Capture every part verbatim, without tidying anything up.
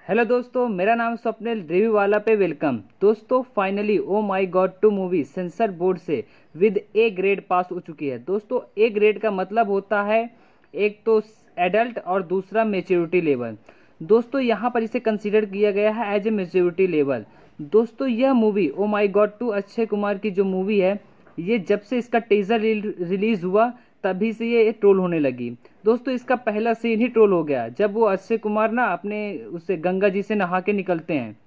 Hello दोस्तों, मेरा नाम स्वप्निल। रिव्यू वाला पे वेलकम। दोस्तों finally Oh My God two movie censor board से विद ए ग्रेड पास हो चुकी है। दोस्तों ए ग्रेड का मतलब होता है एक तो एडल्ट और दूसरा मेच्योरिटी लेवल। दोस्तों यहाँ पर इसे कंसीडर किया गया है एज ए मेच्योरिटी लेवल। दोस्तों यह movie Oh My God two Akshay Kumar की जो मूवी है, ये जब से इसका टीजर रिलीज हुआ तभी से ये ट्रोल होने लगी। दोस्तों इसका पहला सीन ही ट्रोल हो गया जब वो अक्षय कुमार ना अपने उससे गंगा जी से नहा के निकलते हैं।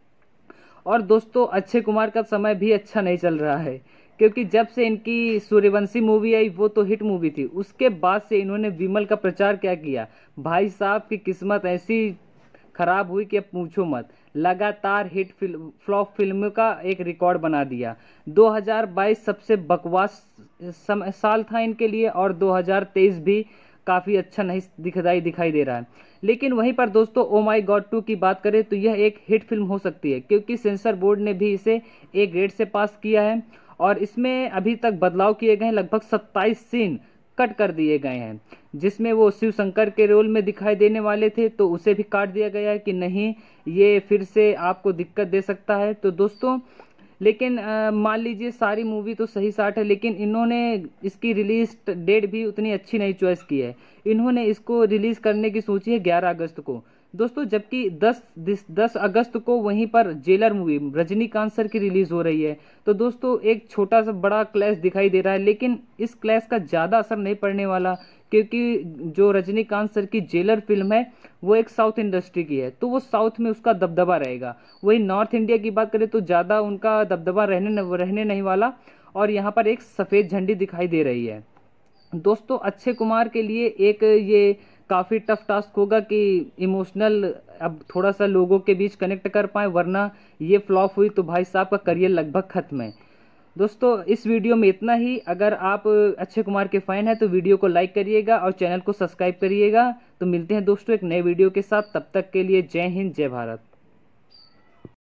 और दोस्तों अक्षय कुमार का समय भी अच्छा नहीं चल रहा है, क्योंकि जब से इनकी सूर्यवंशी मूवी आई वो तो हिट मूवी थी, उसके बाद से इन्होंने विमल का प्रचार क्या किया। भाई साहब की किस्मत ऐसी खराब हुई कि अब पूछो मत। लगातार हिट फिल्म फ्लॉप फिल्म का एक रिकॉर्ड बना दिया। दो हज़ार बाईस सबसे बकवास सम, साल था इनके लिए, और दो हज़ार तेईस भी काफ़ी अच्छा नहीं दिखदाई दिखाई दे रहा है। लेकिन वहीं पर दोस्तों ओ माई गॉड टू की बात करें तो यह एक हिट फिल्म हो सकती है, क्योंकि सेंसर बोर्ड ने भी इसे ए ग्रेड से पास किया है। और इसमें अभी तक बदलाव किए गए हैं, लगभग सत्ताईस सीन कट कर दिए गए हैं। जिसमें वो शिव शंकर के रोल में दिखाई देने वाले थे तो उसे भी काट दिया गया है कि नहीं, ये फिर से आपको दिक्कत दे सकता है। तो दोस्तों लेकिन अ, मान लीजिए सारी मूवी तो सही साठ है, लेकिन इन्होंने इसकी रिलीज डेट भी उतनी अच्छी नहीं चॉइस की है। इन्होंने इसको रिलीज करने की सोची है ग्यारह अगस्त को। दोस्तों जबकि दस दस अगस्त को वहीं पर जेलर मूवी रजनीकांत सर की रिलीज हो रही है। तो दोस्तों एक छोटा सा बड़ा क्लैश दिखाई दे रहा है, लेकिन इस क्लैश का ज़्यादा असर नहीं पड़ने वाला, क्योंकि जो रजनीकांत सर की जेलर फिल्म है वो एक साउथ इंडस्ट्री की है, तो वो साउथ में उसका दबदबा रहेगा। वही नॉर्थ इंडिया की बात करें तो ज़्यादा उनका दबदबा रहने न, रहने नहीं वाला। और यहाँ पर एक सफ़ेद झंडी दिखाई दे रही है। दोस्तों अक्षय कुमार के लिए एक ये काफ़ी टफ टास्क होगा कि इमोशनल अब थोड़ा सा लोगों के बीच कनेक्ट कर पाए, वरना ये फ्लॉप हुई तो भाई साहब का करियर लगभग खत्म है। दोस्तों इस वीडियो में इतना ही। अगर आप अक्षय कुमार के फैन हैं तो वीडियो को लाइक करिएगा और चैनल को सब्सक्राइब करिएगा। तो मिलते हैं दोस्तों एक नए वीडियो के साथ, तब तक के लिए जय हिंद जय भारत।